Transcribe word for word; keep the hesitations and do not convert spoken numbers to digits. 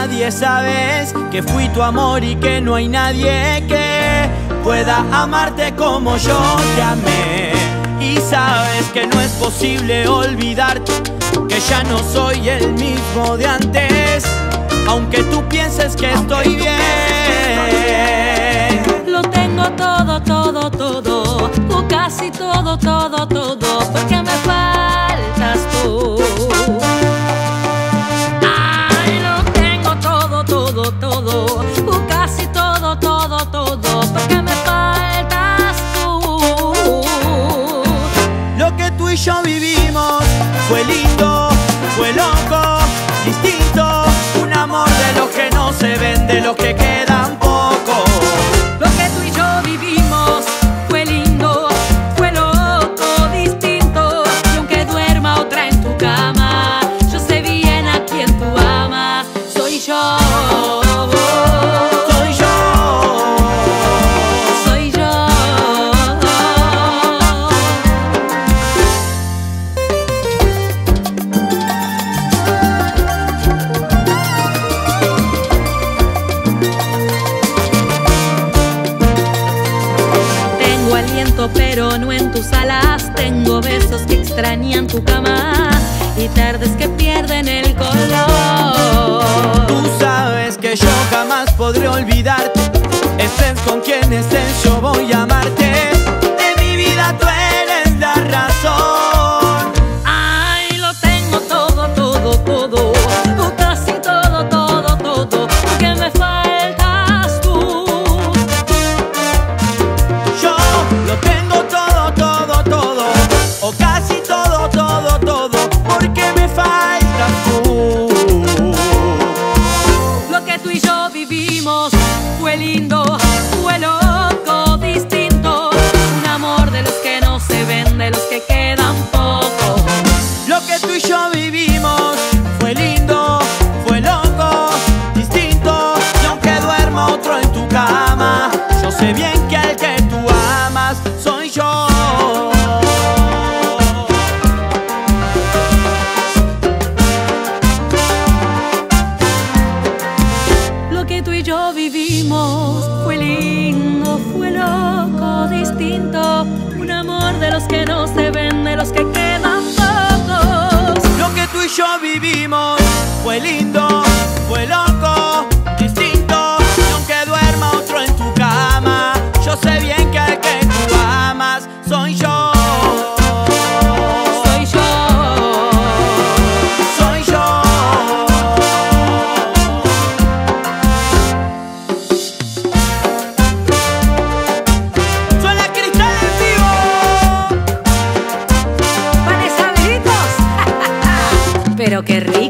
nadie, sabes que fui tu amor y que no hay nadie que pueda amarte como yo te amé. Y sabes que no es posible olvidarte, que ya no soy el mismo de antes, aunque tú pienses que estoy bien. Lo tengo todo, todo, todo, o casi todo, todo, todo, porque me faltas tú. Ay, lo tengo todo, todo, todo, o casi todo, todo, todo, porque me faltas tú. Lo que tú y yo vivimos fue lindo, fue loco, distinto, un amor de los que no se ven, de los que quedan pocos. Lo que tú y yo vivimos fue lindo, fue loco, distinto, y aunque duerma otra en tu cama, yo sé bien a quien tú amas. Soy yo. Soy yo. Soy yo. Tengo aliento pero no en tus alas, tengo besos que extrañan tu cama y tardes que pierden el color. Tú sabes que yo jamás podré olvidarte, estés con quien estés, yo voy a amarte. De mi vida tú eres la razón. Ay, lo tengo todo, todo, todo, o casi todo, todo, todo, porque me faltas tú. Yo lo tengo todo, todo, todo, o casi todo, todo, todo, porque me faltas tú. Lo que tú y yo vivimos fue lindo, fue loco, distinto, un amor de los que no se ven, de los que quedan pocos. Lo que tú y yo vivimos fue lindo, fue loco, distinto, y aunque duerma otro en tu cama, yo sé bien que el que tú amas soy yo. Lo que tú y yo vivimos fue lindo, fue loco, distinto, un amor de los que no se ven, de los que quedan pocos. Lo que tú y yo vivimos fue lindo, fue loco, distinto, y aunque duerma otro en tu cama, yo sé bien que el que tú amas soy yo. Soy yo. Soy yo. Suena Cristal en vivo. ¿Panes habilitos? Pero qué rico.